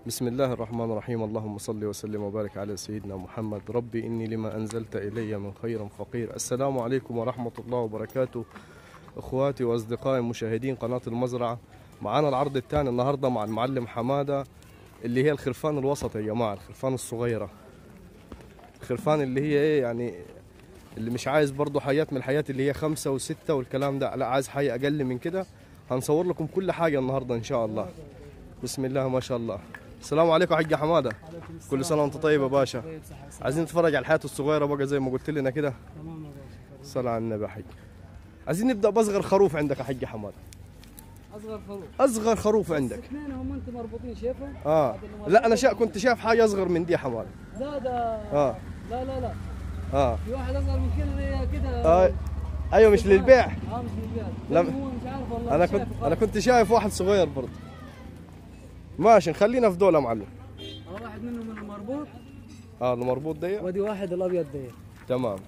بسم الله الرحمن الرحيم. اللهم صل وسلم وبارك على سيدنا محمد. ربي إني لما أنزلت إلي من خير فقير. السلام عليكم ورحمة الله وبركاته إخواتي وأصدقائي مشاهدين قناة المزرعة. معانا العرض الثاني النهاردة مع المعلم حمادة، اللي هي الخرفان الوسط يا جماعة، الخرفان الصغيرة، الخرفان اللي هي إيه يعني، اللي مش عايز برضه حياة من الحياة اللي هي 5 و6 والكلام ده، لا عايز حي أقل من كده. هنصور لكم كل حاجة النهاردة إن شاء الله. بسم الله ما شاء الله. السلام عليكم يا حاج حماده. كل سنه وانت طيب يا باشا. عايزين نتفرج على الحياه الصغيره بقى زي ما قلت لنا كده. تمام يا باشا. صلى على النبي يا حاج. عايزين نبدا باصغر خروف عندك يا حاج حماده. اصغر خروف. اصغر خروف عندك. اثنين هم انتم مربوطين شايفهم؟ لا انا كنت شايف حاجه اصغر من دي يا حماده. لا لا لا لا. في واحد اصغر من كده. ايوه مش للبيع. مش للبيع. لا هو مش عارف والله. انا كنت شايف واحد صغير برضه. ماشي نخلينا في دول يا معلم. واحد منهم المربوط. المربوط ده. ودي واحد الابيض ده. تمام.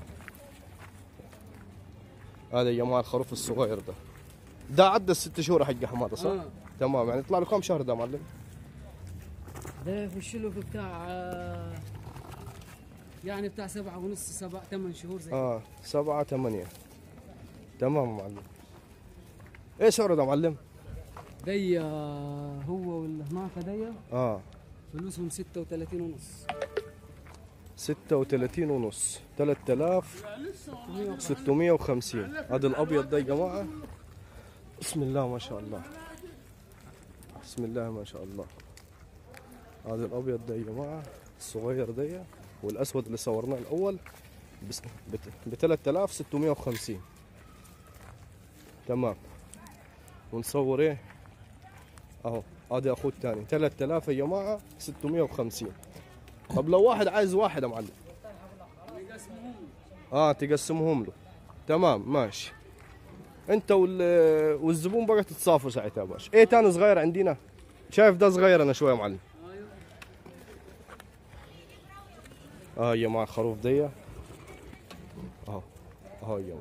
هذا يا جماعه الخروف الصغير ده عدى ال6 شهور يا حاج حماده صح؟ تمام. يعني يطلع له كم شهر ده يا معلم؟ ده يخش له في بتاع يعني بتاع 7 ونص 7 8 شهور زي 7 8. تمام يا معلم. ايه سعره ده يا معلم؟ دي هو واللي هناك دي فلوسهم 36 ونص. 36 ونص. 3650. هذا الابيض ده يا جماعه. بسم الله ما شاء الله. بسم الله ما شاء الله. هذا الابيض ده يا جماعه الصغير ده، والاسود اللي صورناه الاول ب 3650. تمام. ونصور ايه اهو. هذا اخوه الثاني 3000 يا جماعه 650. طب لو واحد عايز واحد يا معلم تقسمهم له. تمام ماشي. انت والزبون بقى تتصافوا ساعتها يا باشا. ايه ثاني صغير عندنا؟ شايف ده صغير انا شويه يا معلم. يا جماعه الخروف دي اهو يا جماعه.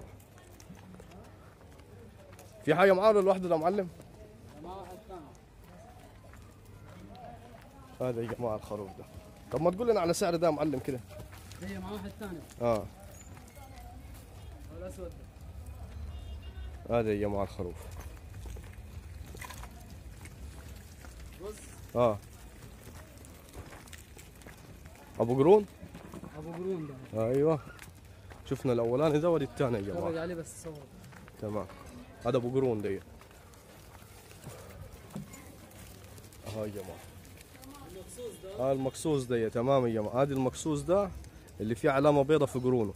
في حاجه معاه ولا لوحده ده يا معلم؟ هذا يا جماعه الخروف ده. طب ما تقول لنا على سعر ده يا معلم كده. هي مع واحد ثاني. الاسود ده. هذا يا جماعه الخروف. بص. ابو قرون. ابو قرون ده. ايوه شفنا الاولاني ده ودي الثاني يا جماعه. اتفرج عليه بس صور. تمام. هذا ابو قرون ده. يا جماعه. المقصوص ده. تمام يا جماعه. هذا المقصوص ده اللي فيه علامه بيضاء في قرونه.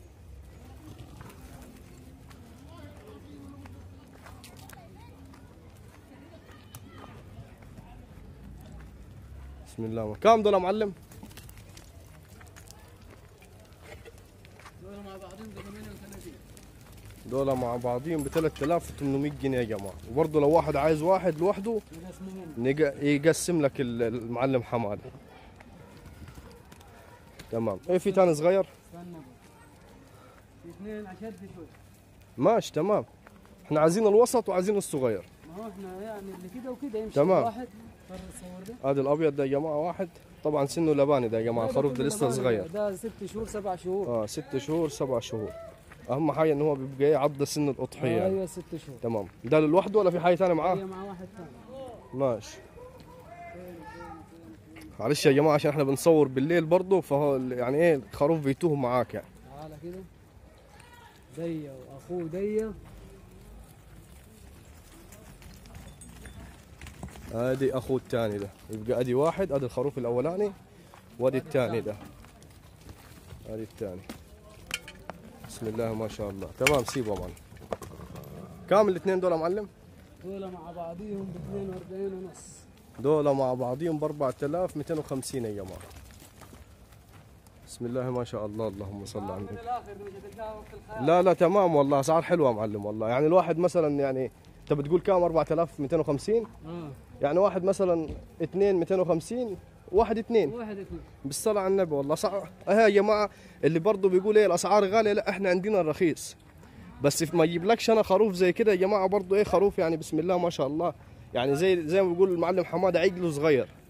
بسم الله. كم دول يا معلم؟ دول مع بعضهم ب 38. دول مع بعضهم ب 3800 جنيه يا جماعه. وبرضه لو واحد عايز واحد لوحده يقسم لك المعلم حماده. تمام. ايه في ثاني صغير؟ استنى في اثنين اشد شوي. ماشي تمام. احنا عايزين الوسط وعايزين الصغير. ما هو احنا يعني اللي كده وكده يمشي. تمام. واحد صور ده. هذا الابيض ده يا جماعه واحد. طبعا سنه لباني ده يا جماعه. الخروف ده لسه صغير. ده 6 شهور 7 شهور. 6 شهور 7 شهور. اهم حاجه ان هو بيبقى ايه عض سن الاضحيه يعني. ايوه 6 شهور. تمام. ده لوحده ولا في حاجه ثانيه معاه؟ هي مع واحد ثاني. ماشي. معلش يا جماعه عشان احنا بنصور بالليل برضه، فهو يعني ايه الخروف بيتوه معاك يعني. تعالى كده. ديه واخوه ديه. ادي اخوه الثاني ده. يبقى ادي واحد. ادي الخروف الاولاني وادي الثاني ده. ادي الثاني. بسم الله ما شاء الله. تمام. سيبه يا معلم. كام الاثنين دول يا معلم؟ دول مع بعضيهم ب 42 ونص. دول مع بعضيهم ب 4250 يا جماعه. بسم الله ما شاء الله. اللهم صل على النبي. لا تمام والله. اسعار حلوه يا معلم والله. يعني الواحد مثلا يعني انت بتقول كام 4250؟ يعني واحد مثلا 2 250 واحد اثنين بالصلاة على النبي والله صح. يا جماعة اللي برضه بيقول ايه الاسعار غالية، لا احنا عندنا الرخيص. بس ما يجيبلكش انا خروف زي كده يا جماعة برضه ايه خروف يعني بسم الله ما شاء الله، يعني زي ما بيقول المعلم حمادة عجله صغير.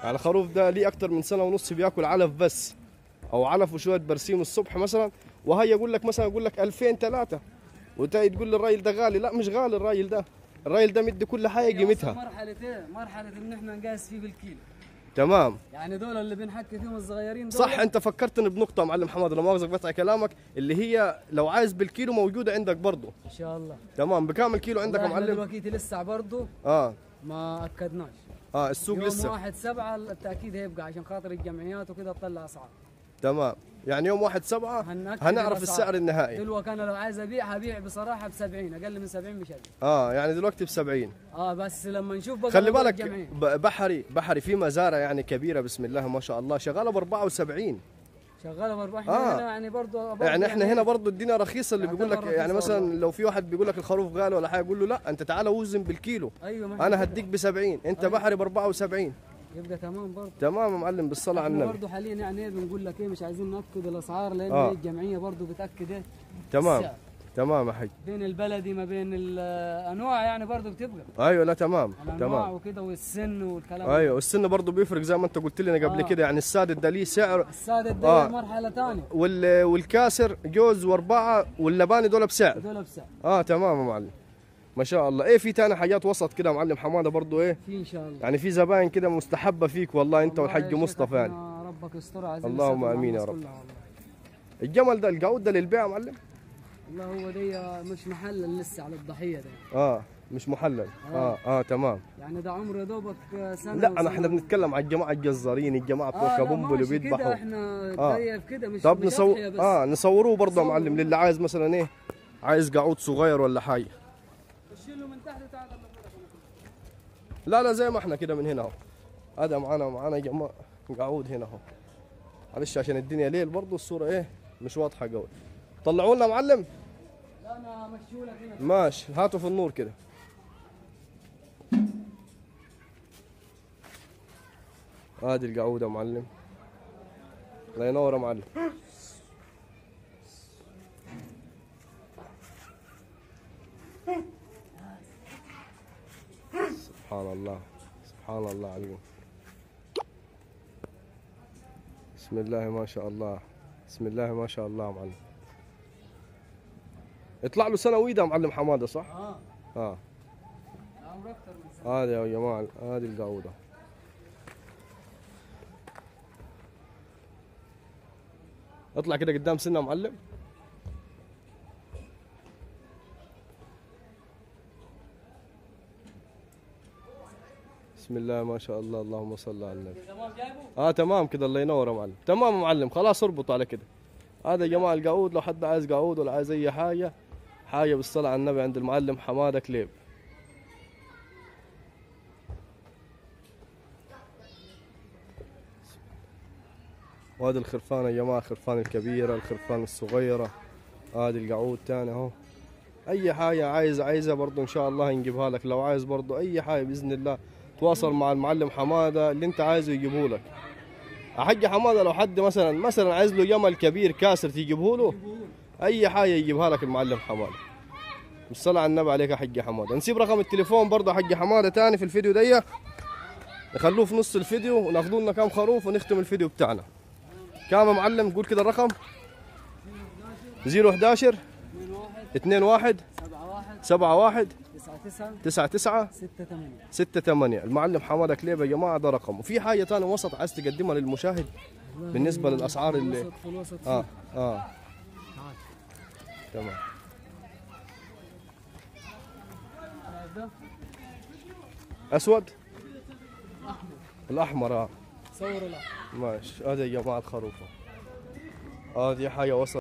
يعني الخروف ده ليه اكتر من سنه ونص بياكل علف بس، او علف وشويه برسيم الصبح مثلا، وهي يقول لك مثلا 2000 3، وتاي تقول لي الراجل ده غالي. لا مش غالي الراجل ده مدي كل حاجه قيمتها. مرحله ان احنا نقاس فيه بالكيلو. تمام. يعني دول اللي بنحكي فيهم الصغيرين دول. صح. انت فكرتني بنقطه يا معلم حماد، لا مؤاخذه بقطع كلامك، اللي هي لو عايز بالكيلو موجوده عندك برضه ان شاء الله. تمام. بكام الكيلو عندك يا معلم؟ دلوقتي لسه برضه ما اكدناش. السوق لسه يوم 1/7 التاكيد هيبقى عشان خاطر الجمعيات وكده تطلع اسعار. تمام. يعني يوم 1/7 هنعرف السعر النهائي. دلوقتي انا لو عايز ابيع هبيع بصراحه ب 70، اقل من 70 مش هبيع. يعني دلوقتي ب 70. بس لما نشوف بقى خلي بالك بحري في مزارع يعني كبيره بسم الله ما شاء الله شغاله ب 74. شغاله ب 74. هنا يعني برضه يعني احنا هنا برضه الدنيا رخيصه. اللي بيقول لك يعني مثلا لو في واحد بيقول لك الخروف غالي ولا حاجه، يقول له لا انت تعالى وزن بالكيلو. ايوه انا هديك ب 70، انت بحري ب 74. يبقى تمام برضه. تمام يا معلم بالصلاه على النبي. برضه حاليا يعني بنقول لك مش عايزين ناكد الاسعار، لان الجمعيه برضه بتاكد تمام السعر. تمام يا حاج. بين البلدي ما بين الانواع يعني برضه بتبقى. ايوه لا تمام الانواع وكده والسن والكلام. ايوه والسن برضه بيفرق زي ما انت قلت لنا قبل كده. يعني السادد ده ليه سعر، السادد ده مرحله ثانيه، والكاسر جوز واربعه، واللباني دول بسعر. تمام يا معلم ما شاء الله. في تاني حاجات وسط كده يا معلم حماده برضه في ان شاء الله. يعني في زباين كده مستحبه فيك والله انت والحاج مصطفى يعني. ربك يستر. عايزين اللهم امين يا رب. الجمل ده القعود ده للبيع يا معلم؟ والله هو دي مش محلل لسه على الضحيه ده. مش محلل. تمام. يعني ده عمره يا دوبك سنه. لا احنا بنتكلم على الجماعه الجزارين، الجماعه بتوع كابومبو اللي بيذبحوا كده. احنا طيب كده مش طب نصوروه برضه يا معلم للي عايز مثلا عايز قعود صغير ولا حاجه. شيله من تحت وتعال. لا زي ما احنا كده من هنا اهو. هذا معانا يا جماعه قعود هنا اهو. معلش عشان الدنيا ليل برضه الصوره مش واضحه قوي. طلعوا لنا معلم. لا انا امشيهولك هنا. ماشي هاتوا في النور كده. هذه القعوده يا معلم. الله ينور يا معلم. سبحان الله سبحان الله عليكم. بسم الله ما شاء الله بسم الله ما شاء الله يا معلم. يطلع له سنوي ده يا معلم حماده صح؟ عمره اكثر من سنه. هذا يا جماعه هذه القعوده. اطلع كده قدام سنه يا معلم. بسم الله ما شاء الله اللهم صل على النبي. تمام جايبه؟ تمام كده الله ينور يا معلم. تمام يا معلم خلاص اربط على كده. هذا يا جماعه القعود، لو حد عايز قعود ولا عايز اي حاجه بالصلاه على النبي عند المعلم حماده كليب. وهذه الخرفان يا جماعه، الخرفان الكبيره الخرفان الصغيره. هذه القعود تاني اهو. اي حاجه عايزها برضه ان شاء الله نجيبها لك. لو عايز برضه اي حاجه باذن الله تواصل مع المعلم حماده اللي انت عايزه يجيبه لك. حاج حماده لو حد مثلا عايز له جمل كبير كاسر تجيبه له، اي حاجه يجيبها لك المعلم حماده. بالصلاه على النبي عليك يا حاج حماده. نسيب رقم التليفون برضه يا حاج حماده تاني في الفيديو دي، نخلوه في نص الفيديو وناخذوا لنا كام خروف ونختم الفيديو بتاعنا. كام يا معلم؟ قول كده الرقم. 011 21 71 99 68. المعلم حماده كليب يا جماعه ده رقم. وفي حاجه ثانيه وسط عايز تقدمها للمشاهد بالنسبه للاسعار اللي في الوسط تمام. اسود الاحمر صور الاحمر ماشي. هذا يا جماعه الخروفه. هذه حاجه وسط.